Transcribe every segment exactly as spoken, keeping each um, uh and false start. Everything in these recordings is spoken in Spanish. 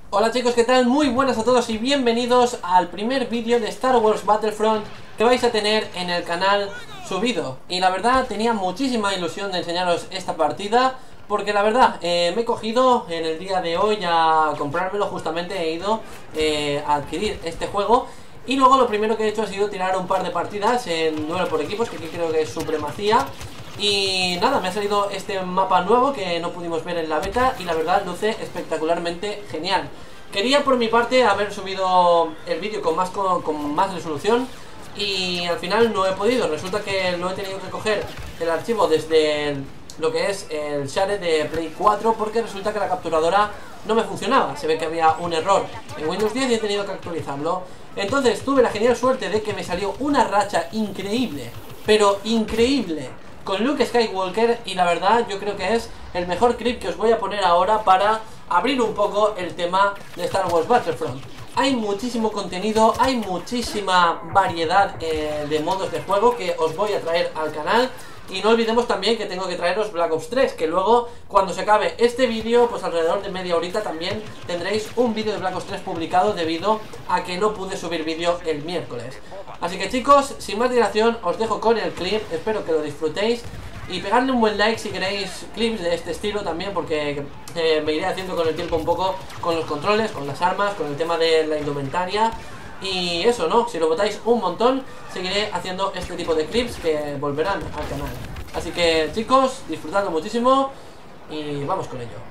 Hola chicos, ¿qué tal? Muy buenas a todos y bienvenidos al primer vídeo de Star Wars Battlefront que vais a tener en el canal subido. Y la verdad tenía muchísima ilusión de enseñaros esta partida, porque la verdad eh, me he cogido en el día de hoy a comprármelo. Justamente he ido eh, a adquirir este juego. Y luego lo primero que he hecho ha sido tirar un par de partidas en duelo por equipos, que aquí creo que es supremacía. Y nada, me ha salido este mapa nuevo que no pudimos ver en la beta y la verdad luce espectacularmente genial. Quería por mi parte haber subido el vídeo con más, con, con más resolución y al final no he podido. Resulta que no he tenido que coger el archivo desde el, lo que es el share de Play cuatro, porque resulta que la capturadora no me funcionaba. Se ve que había un error en Windows diez y he tenido que actualizarlo. Entonces tuve la genial suerte de que me salió una racha increíble, pero increíble, con Luke Skywalker, y la verdad yo creo que es el mejor clip que os voy a poner ahora para abrir un poco el tema de Star Wars Battlefront. Hay muchísimo contenido, hay muchísima variedad eh, de modos de juego que os voy a traer al canal. Y no olvidemos también que tengo que traeros Black Ops tres, que luego cuando se acabe este vídeo, pues alrededor de media horita también tendréis un vídeo de Black Ops tres publicado, debido a que no pude subir vídeo el miércoles. Así que chicos, sin más dilación, os dejo con el clip, espero que lo disfrutéis. Y pegadle un buen like si queréis clips de este estilo también, porque eh, me iré haciendo con el tiempo un poco con los controles, con las armas, con el tema de la indumentaria. Y eso, ¿no? Si lo votáis un montón, seguiré haciendo este tipo de clips que volverán al canal. Así que chicos, disfrutando muchísimo y vamos con ello.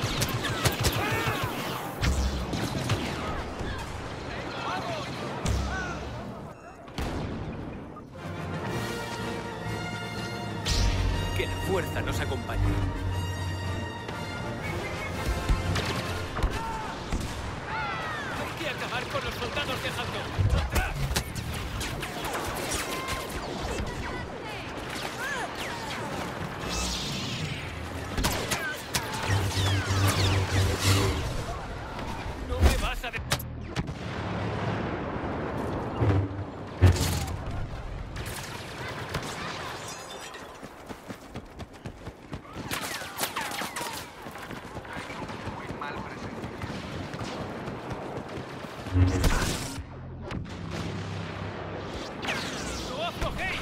Que la fuerza nos acompañe. Hay que acabar con los soldados de Jando. ¡Atrás! No me vas a de... ¡No aflojéis!